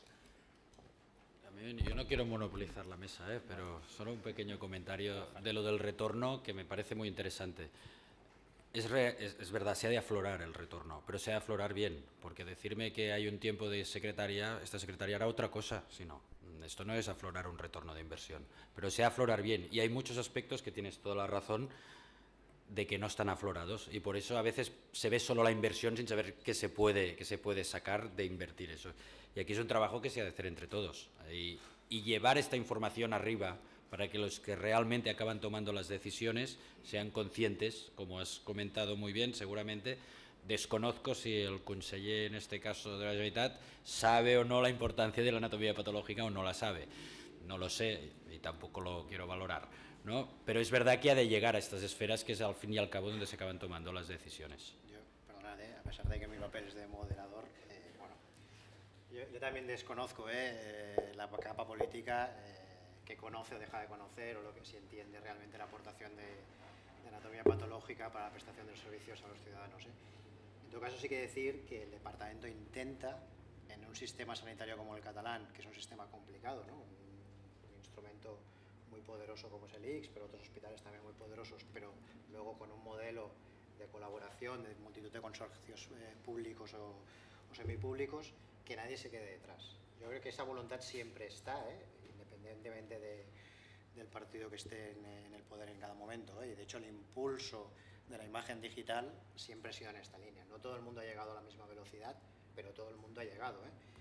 Yo no quiero monopolizar la mesa, pero solo un pequeño comentario de lo del retorno que me parece muy interesante. Es verdad, se ha de aflorar el retorno, pero se ha de aflorar bien, porque decirme que hay un tiempo de secretaria, esta secretaria hará otra cosa, si no. Esto no es aflorar un retorno de inversión, pero se ha de aflorar bien. Y hay muchos aspectos que tienes toda la razón de que no están aflorados y por eso a veces se ve solo la inversión sin saber qué se puede sacar de invertir eso. Y aquí es un trabajo que se ha de hacer entre todos y llevar esta información arriba para que los que realmente acaban tomando las decisiones sean conscientes, como has comentado muy bien, seguramente. Desconozco si el conseller, en este caso de la Generalitat, sabe o no la importancia de la anatomía patológica o no la sabe. No lo sé y tampoco lo quiero valorar, ¿no? Pero es verdad que ha de llegar a estas esferas que es al fin y al cabo donde se acaban tomando las decisiones. Perdona, verdad, a pesar de que mi papel es de moderador, bueno, yo también desconozco la capa política que conoce o deja de conocer, o lo que si entiende realmente la aportación de anatomía patológica para la prestación de los servicios a los ciudadanos. En todo caso, sí que decir que el departamento intenta, en un sistema sanitario como el catalán, que es un sistema complicado, ¿no? Un instrumento muy poderoso como es el ICS, pero otros hospitales también muy poderosos, pero luego con un modelo de colaboración de multitud de consorcios públicos o semipúblicos, que nadie se quede detrás. Yo creo que esa voluntad siempre está, independientemente del partido que esté en el poder en cada momento, y de hecho el impulso de la imagen digital siempre ha sido en esta línea. No todo el mundo ha llegado a la misma velocidad, pero todo el mundo ha llegado,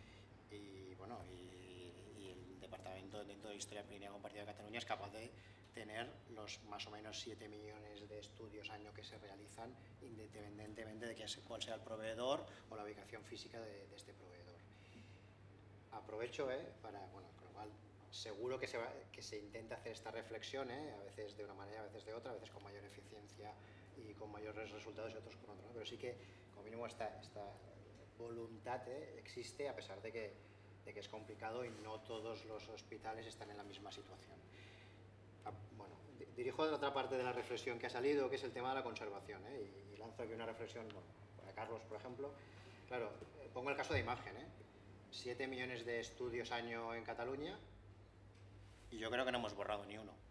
y bueno, y el departamento dentro de la historia clínica compartida de Cataluña es capaz de tener los más o menos 7 millones de estudios año que se realizan, independientemente de cuál sea el proveedor o la ubicación física de este proveedor. Aprovecho para, bueno, con lo cual seguro que se intenta hacer esta reflexión, a veces de una manera, a veces de otra, a veces con mayor eficiencia y con mayores resultados y otros con otros, ¿no? Pero sí que como mínimo esta voluntad existe, a pesar de que es complicado y no todos los hospitales están en la misma situación. Bueno, dirijo a la otra parte de la reflexión que ha salido, que es el tema de la conservación, y lanzo aquí una reflexión, bueno, para Carlos, por ejemplo. Claro, pongo el caso de imagen, 7 millones de estudios año en Cataluña, y yo creo que no hemos borrado ni uno.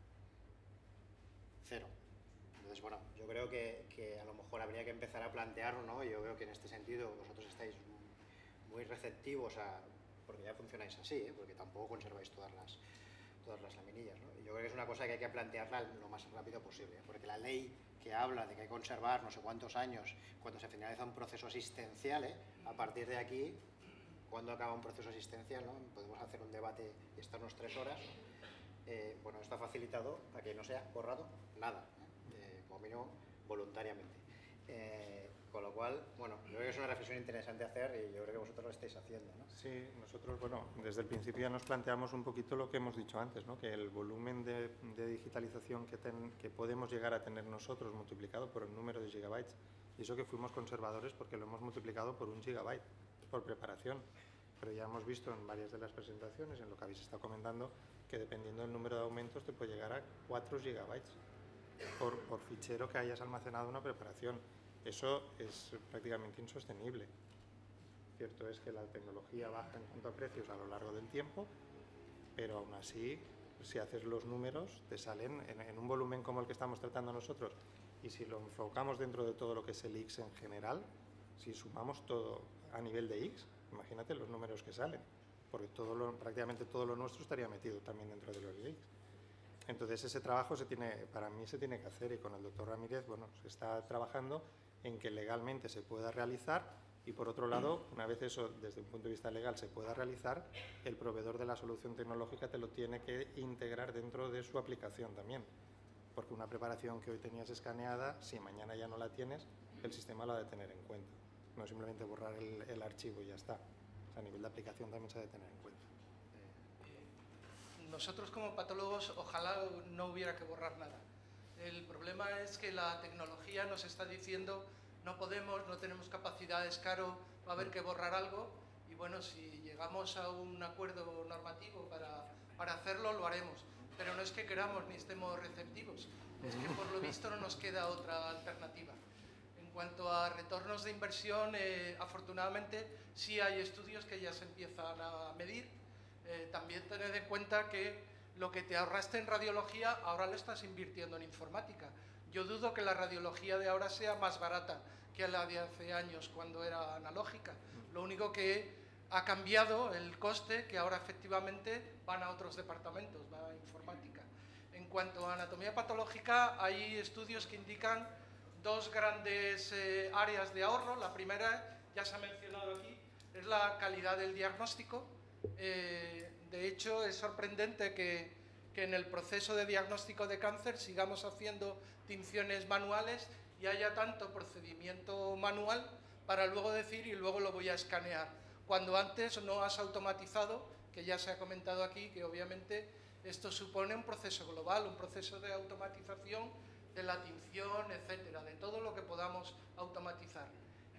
0. Entonces, bueno, yo creo que a lo mejor habría que empezar a plantearlo, ¿no? Yo veo que en este sentido vosotros estáis muy receptivos porque ya funcionáis así, porque tampoco conserváis todas las laminillas, ¿no? Y yo creo que es una cosa que hay que plantearla lo más rápido posible, porque la ley que habla de que hay que conservar no sé cuántos años cuando se finaliza un proceso asistencial, a partir de aquí, ¿cuándo acaba un proceso asistencial, ¿no? Podemos hacer un debate y estarnos 3 horas. Bueno, esto ha facilitado a que no se haya borrado nada, como mínimo voluntariamente. Con lo cual, bueno, yo creo que es una reflexión interesante hacer y yo creo que vosotros lo estáis haciendo, ¿no? Sí, nosotros, bueno, desde el principio ya nos planteamos un poquito lo que hemos dicho antes, ¿no? Que el volumen de digitalización que podemos llegar a tener nosotros multiplicado por el número de gigabytes, y eso que fuimos conservadores porque lo hemos multiplicado por 1 gigabyte por preparación, pero ya hemos visto en varias de las presentaciones, en lo que habéis estado comentando, que dependiendo del número de aumentos te puede llegar a 4 gigabytes por fichero que hayas almacenado una preparación. Eso es prácticamente insostenible. Cierto es que la tecnología baja en cuanto a precios a lo largo del tiempo, pero aún así, si haces los números, te salen en un volumen como el que estamos tratando nosotros, y si lo enfocamos dentro de todo lo que es el ICS en general, si sumamos todo a nivel de ICS, imagínate los números que salen, porque prácticamente todo lo nuestro estaría metido también dentro de los ICS. Entonces ese trabajo para mí se tiene que hacer, y con el doctor Ramírez, bueno, se está trabajando en que legalmente se pueda realizar, y por otro lado, una vez eso desde un punto de vista legal se pueda realizar, el proveedor de la solución tecnológica te lo tiene que integrar dentro de su aplicación también, porque una preparación que hoy tenías escaneada, si mañana ya no la tienes, el sistema lo ha de tener en cuenta, no simplemente borrar el archivo y ya está. O sea, a nivel de aplicación también se ha de tener en cuenta. Nosotros como patólogos ojalá no hubiera que borrar nada. El problema es que la tecnología nos está diciendo no podemos, no tenemos capacidad, es caro, va a haber que borrar algo, y bueno, si llegamos a un acuerdo normativo para hacerlo, lo haremos. Pero no es que queramos ni estemos receptivos, es que por lo visto no nos queda otra alternativa. En cuanto a retornos de inversión, afortunadamente sí hay estudios que ya se empiezan a medir. También tened en cuenta que lo que te ahorraste en radiología ahora lo estás invirtiendo en informática. Yo dudo que la radiología de ahora sea más barata que la de hace años cuando era analógica. Lo único que ha cambiado el coste, que ahora efectivamente van a otros departamentos, va a informática. En cuanto a anatomía patológica, hay estudios que indican 2 grandes áreas de ahorro. La primera, ya se ha mencionado aquí, es la calidad del diagnóstico. De hecho, es sorprendente que en el proceso de diagnóstico de cáncer sigamos haciendo tinciones manuales y haya tanto procedimiento manual para luego decir y luego lo voy a escanear, cuando antes no has automatizado, que ya se ha comentado aquí, que obviamente esto supone un proceso global, un proceso de automatización de la tinción, etcétera, de todo lo que podamos automatizar.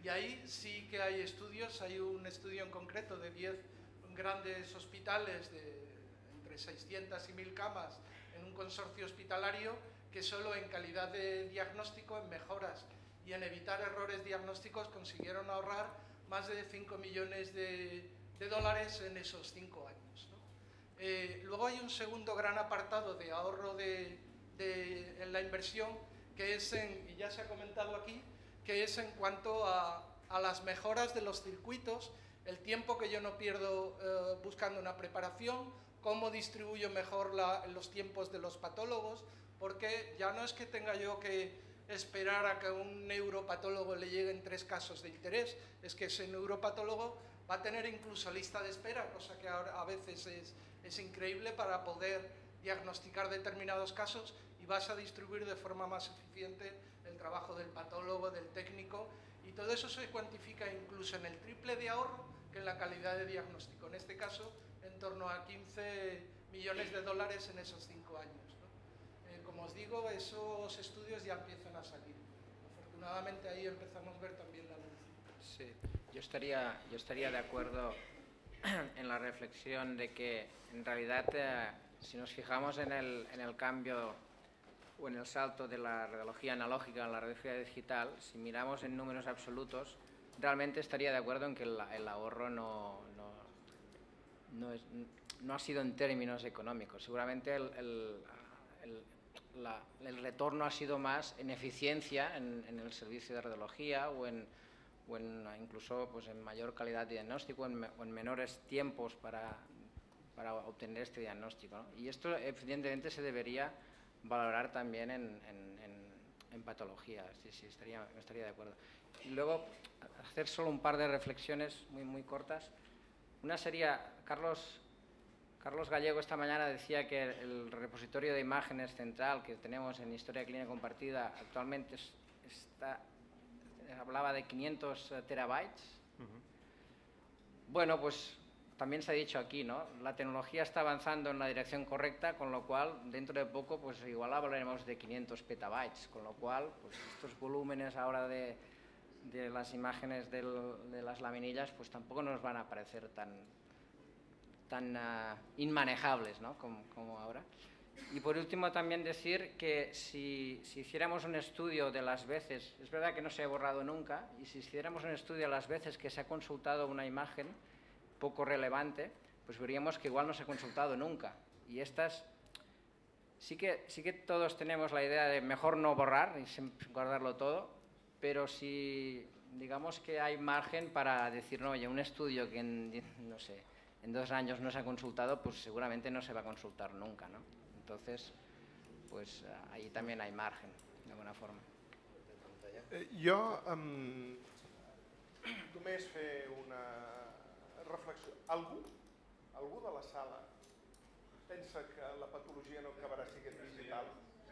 Y ahí sí que hay estudios, hay un estudio en concreto de 10 grandes hospitales de entre 600 y 1000 camas en un consorcio hospitalario que solo en calidad de diagnóstico, en mejoras y en evitar errores diagnósticos consiguieron ahorrar más de 5 millones de dólares en esos 5 años, ¿no? Luego hay un segundo gran apartado de ahorro en la inversión, que es y ya se ha comentado aquí, que es en cuanto a las mejoras de los circuitos, el tiempo que yo no pierdo buscando una preparación, cómo distribuyo mejor los tiempos de los patólogos, porque ya no es que tenga yo que esperar a que a un neuropatólogo le lleguen 3 casos de interés, es que ese neuropatólogo va a tener incluso lista de espera, cosa que ahora a veces es increíble para poder diagnosticar determinados casos, y vas a distribuir de forma más eficiente el trabajo del patólogo, del técnico, y todo eso se cuantifica incluso en el triple de ahorro que en la calidad de diagnóstico. En este caso, en torno a 15 millones de dólares en esos 5 años, ¿no? Como os digo, esos estudios ya empiezan a salir. Afortunadamente ahí empezamos a ver también la luz. Sí, yo estaría de acuerdo en la reflexión de que en realidad si nos fijamos en el cambio o en el salto de la radiología analógica a la radiología digital, si miramos en números absolutos, realmente estaría de acuerdo en que el ahorro no ha sido en términos económicos. Seguramente el retorno ha sido más en eficiencia en el servicio de radiología o incluso pues, en mayor calidad de diagnóstico o en menores tiempos para obtener este diagnóstico, ¿no? Y esto evidentemente se debería valorar también en patología. Sí, estaría de acuerdo. Y luego hacer solo un par de reflexiones muy cortas. Una sería, Carlos Gallego esta mañana decía que el repositorio de imágenes central que tenemos en Historia Clínica Compartida actualmente hablaba de 500 terabytes. Bueno, pues también se ha dicho aquí, ¿no? La tecnología está avanzando en la dirección correcta, con lo cual dentro de poco pues igual hablaremos de 500 petabytes, con lo cual pues estos volúmenes ahora de las imágenes de las laminillas pues tampoco nos van a parecer tan inmanejables, ¿no? como ahora. Y por último también decir que si hiciéramos un estudio de las veces, es verdad que no se ha borrado nunca, y si hiciéramos un estudio de las veces que se ha consultado una imagen poco relevante, pues veríamos que igual no se ha consultado nunca. Y estas sí que todos tenemos la idea de mejor no borrar y guardarlo todo, pero si digamos que hay margen para decir, no, oye, un estudio que en 2 años no se ha consultado, pues seguramente no se va a consultar nunca, ¿no? Entonces, pues ahí también hay margen, de alguna forma. Jo només fer una reflexió. Algú de la sala pensa que la patologia no acabará siguent digital?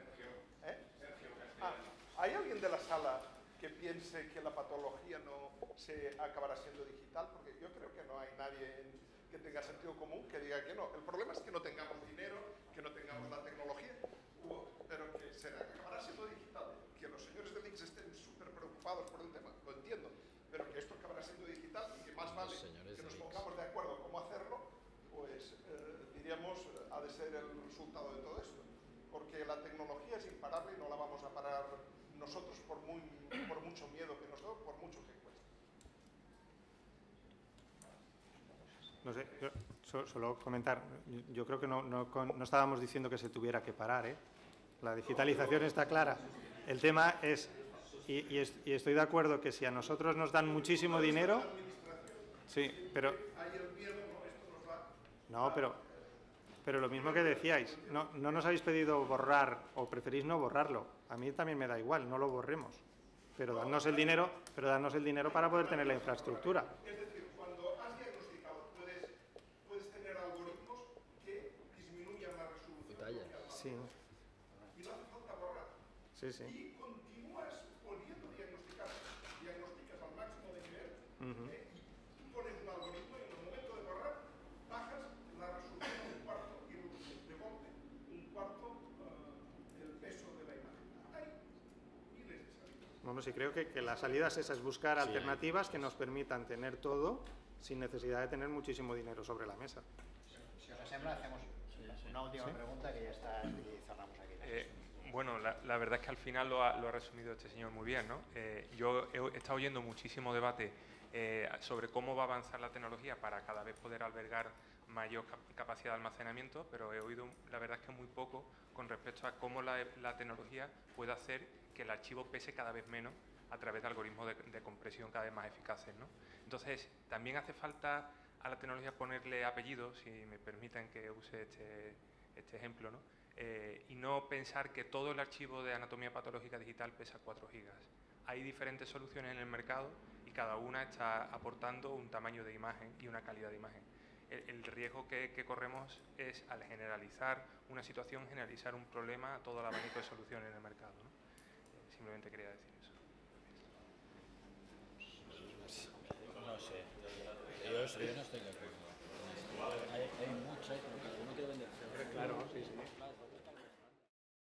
¿Hay alguien de la sala que piense que la patología no se acabará siendo digital? Porque yo creo que no hay nadie que tenga sentido común que diga que no. El problema es que no tengamos dinero, que no tengamos la tecnología, pero que acabará siendo digital. Que los señores del ICS estén súper preocupados por el tema, lo entiendo, pero que esto acabará siendo digital y que más vale que nos pongamos de acuerdo cómo hacerlo, pues diríamos, ha de ser el resultado de todo esto. Porque la tecnología es imparable y no la vamos a parar nosotros por mucho miedo que nos dé, por mucho que cueste. No sé, solo comentar, yo creo que no estábamos diciendo que se tuviera que parar, ¿eh? La digitalización está clara. El tema es, y estoy de acuerdo que si a nosotros nos dan muchísimo dinero, sí, pero... No, pero lo mismo que decíais, no nos habéis pedido borrar o preferís no borrarlo. A mí también me da igual, no lo borremos. Pero dadnos el dinero para poder tener la infraestructura. Sí. Y no hace falta borrar. Sí. Y continúas poniendo diagnosticas al máximo de nivel y pones un algoritmo y en el momento de borrar bajas la resolución a un cuarto y de golpe el peso de la imagen. Hay miles de salidas. Bueno, sí, creo que la salida es esa, es buscar alternativas que nos permitan tener todo sin necesidad de tener muchísimo dinero sobre la mesa. Si os sembra, hacemos una última pregunta que ya está y cerramos aquí. Bueno, la verdad es que al final lo ha resumido este señor muy bien, ¿no? Yo he estado oyendo muchísimo debate sobre cómo va a avanzar la tecnología para cada vez poder albergar mayor capacidad de almacenamiento, pero he oído, la verdad es que muy poco con respecto a cómo la tecnología puede hacer que el archivo pese cada vez menos a través de algoritmos de compresión cada vez más eficaces, ¿no? Entonces, también hace falta a la tecnología ponerle apellido, si me permiten que use este ejemplo, ¿no? Y no pensar que todo el archivo de anatomía patológica digital pesa 4 gigas. Hay diferentes soluciones en el mercado y cada una está aportando un tamaño de imagen y una calidad de imagen. El riesgo que corremos es, al generalizar una situación, generalizar un problema a todo el abanico de soluciones en el mercado, ¿no? Simplemente quería decir eso. No sé, yo no estoy de acuerdo. Hay mucho